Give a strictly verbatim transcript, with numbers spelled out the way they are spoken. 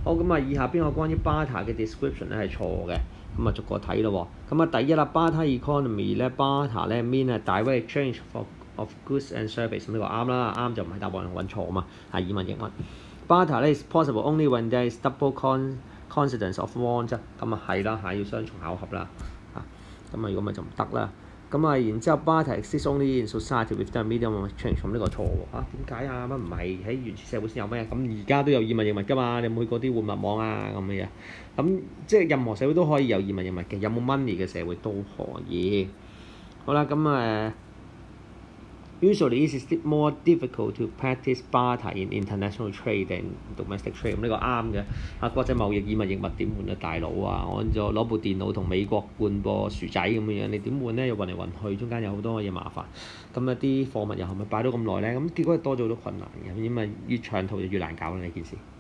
好咁啊，以下邊個關於 barter 嘅 description 咧係錯嘅，咁啊逐個睇咯喎。咁啊第一啦 ，barter economy 咧 barter 咧 mean 係 direct exchange for of goods and service， 咁呢個啱啦，啱就唔係答案揾錯啊嘛，係以文譯文。barter 咧 is possible only when there is double con coincidence of want 啫，咁啊係啦，係要雙重巧合啦，啊咁啊如果咪就唔得啦。咁啊，然之後 barter exists only in society with the medium of exchange， 咁呢個錯喎，啊點解啊？乜唔係喺原始社會先有咩？咁而家都有以物易物㗎嘛？你有冇去過啲換物網啊咁嘅嘢？咁即係任何社會都可以有以物易物嘅，有冇 money 嘅社會都可以。好啦，咁誒。Usually it is more difficult to practice barter in international trade than domestic trade。咁呢個啱嘅。啊，國際貿易以物易物點換啊，大佬啊！我就攞部電腦同美國換個薯仔咁樣樣，你點換咧？又運嚟運去，中間有好多嘢麻煩。咁一啲貨物又係咪擺到咁耐咧？咁結果係多咗好多困難嘅，因為越長途就越難搞啦呢件事。